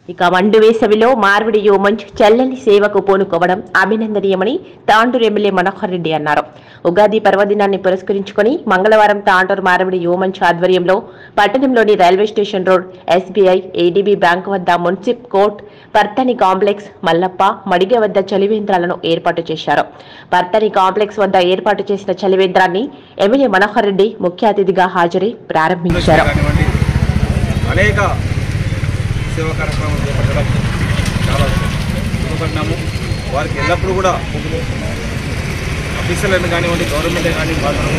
ఇక మండు వేసవిలో మార్విడి యోమంచ్ చెల్లని సేవకు పూనుకోవడం అభినందనీయమని తాండూరు ఎమ్మెల్యే మనోహర్ రెడ్డి అన్నారు. ఉగాది పర్వదినాన్ని పురస్కరించుకుని మంగళవారం తాండూరు మార్విడి యోమంచ్ ఆధ్వర్యంలో పట్టణంలోని railway station road, SBI, ADB bank వద్ద మున్సిప్ కోర్ట్, పర్తని కాంప్లెక్స్, మల్లప్ప, మడిగ వద్ద చలివేంద్రాలను ఏర్పాటు చేశారు. పర్తని కాంప్లెక్స్ వద్ద ఏర్పాటు చేసిన చలివేంద్రాన్ని ఎమ్మెల్యే మనోహర్ రెడ్డి ముఖ్య అతిథిగా హాజరై ప్రారంభించారు. సేవా కార్యక్రమం చేపట్టడం చాలా శుభపరిణామం. వారికి ఎల్లప్పుడూ కూడా ఆఫీసర్లను కానివ్వండి, గవర్నమెంటే కానీ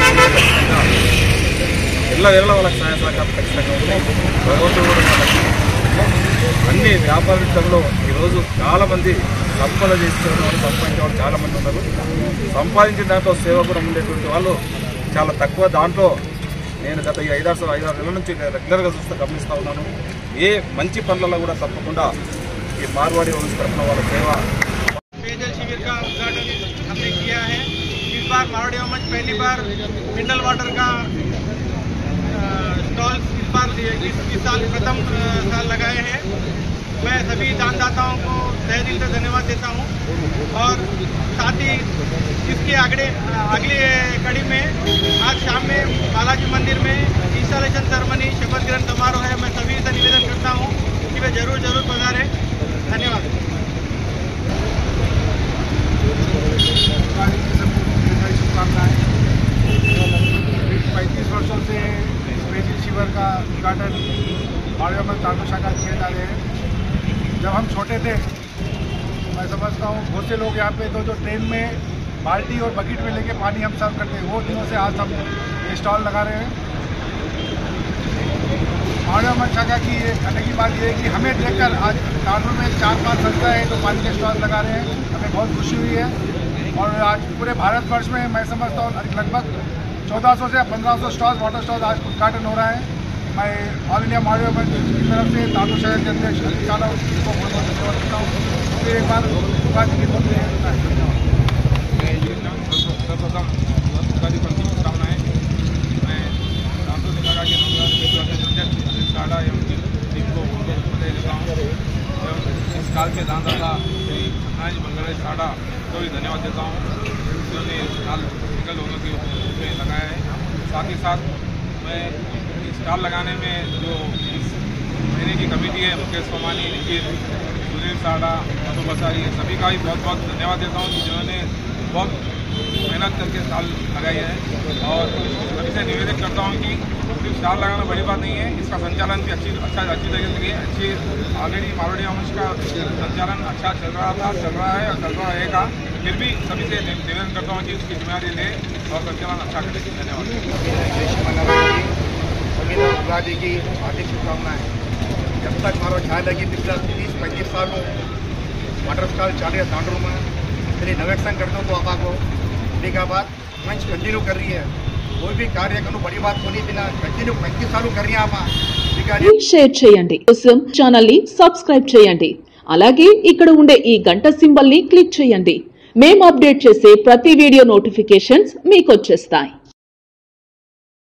ఎల్లవేళ వాళ్ళకి సహాయ సహకారం ఖచ్చితంగా ఉన్నాయి. భగవంతుడు కూడా వాళ్ళకి అన్ని వ్యాపార రంగంలో ఈరోజు చాలామంది సంపద చేసుకునే వాళ్ళు, సంపాదించే వాళ్ళు చాలామంది ఉన్నారు. సంపాదించిన దాంట్లో సేవ కూడా ఉండేటువంటి వాళ్ళు చాలా తక్కువ. దాంట్లో నేను గత 5-6 నెలల నుంచి రెగ్యులర్గా గమనిస్తూ ఉన్నాను. ఏ మంచి పనులలో కూడా తప్పకుండా ఈ మార్వాడి వంశ తరఫున వాళ్ళ సేవ. पेयजल शिविर का उद्घाटन हमने किया है। इस बार मारवाड़ी वंश पहली बार मिनरल वाटर का स्टॉल इस बार इस साल प्रथम साल लगाए हैं। मैं सभी दानदाताओं को तहे दिल से धन्यवाद देता हूं और साथ ही इसके अगली कड़ी में आज शाम में बालाजी मंदिर में इंस्टॉलेशन सेरेमनी, शपथ ग्रहण समारोह है। मैं सभी से निवेदन करता हूं कि वे जरूर पधारें। धन्यवाद। 35 वर्षों से इस पेयजल शिविर का उद्घाटन मारवाड़ी वंश तांडूर शाखा किए जा रहे हैं। जब हम छोटे थे, मैं समझता हूँ बहुत से लोग यहाँ पे तो जो ट्रेन में बाल्टी और बकेट में लेके पानी हम सर्व करते हैं, वो दिनों से आज हम ये स्टॉल लगा रहे हैं। मारवाड़ी वंश शाखा की कहने की बात यह है कि हमें देखकर आज तांडूर में 4-5 संस्था है तो पानी के स्टॉल लगा रहे हैं, हमें बहुत खुशी हुई है। और आज पूरे भारतवर्ष में मैं समझता हूँ लगभग 1400 से 1500 स्टॉल, वाटर स्टॉल आज उद्घाटन हो रहा है। मैं ऑल इंडिया मारवाड़ी वंश की तरफ से तांडूर शहर के अध्यक्ष को बहुत बहुत धन्यवाद देता हूँ। फिर एक बार उगादी की बहुत सर्वप्रथम उगादी पर शुभकामनाएं। मैं तांडूर शाखा के अध्यक्ष साड़ा एवं टीम को बधाई देता हूँ एवं इस काल के दानदाता श्री नारायण मंगल साड़ा को भी धन्यवाद देता हूँ जिन्होंने इस साल सिंगल होने के में लगाया है। साथ ही साथ मैं स्टॉल लगाने में जो इस महीने की कमेटी है, मुकेश सोमानी, निखिल, सुनील साड़ा, मधु बसारी, सभी का भी बहुत बहुत धन्यवाद देता हूँ जिन्होंने बहुत मेहनत करके स्टॉल लगाई है। और सभी से निवेदन करता हूँ कि सिर्फ स्टॉल लगाना बड़ी बात नहीं है, इसका संचालन भी अच्छी तरीके से अच्छी ऑलरेडी मारवाड़ी वंश का संचालन अच्छा चल रहा था, चल रहा है और चल रहा रहेगा। फिर भी सभी से निवेदन करता हूँ कि उसकी जिम्मेदारी ले और संचालन अच्छा करें। धन्यवाद। उगादी की हार्दिक शुभकामनाएं। जब तक मारो ख्याल है कि पिछले 30-35 सालों वाटर स्टॉल चाले तांडूर में मेरी नवेक्शन करता हूँ तो आपा को देखा बात मंच कंटिन्यू कर रही है। कोई भी कार्य करूँ बड़ी बात होनी बिना कंटिन्यू 35 सालों कर रही है आप షేర్ చేయండి, కోసం ఛానల్ ని సబ్స్క్రైబ్ చేయండి. అలాగే ఇక్కడ ఉండే ఈ గంట సింబల్ ని క్లిక్ చేయండి. మేము అప్డేట్ చేసే ప్రతి వీడియో నోటిఫికేషన్స్ మీకు వచ్చేస్తాయి.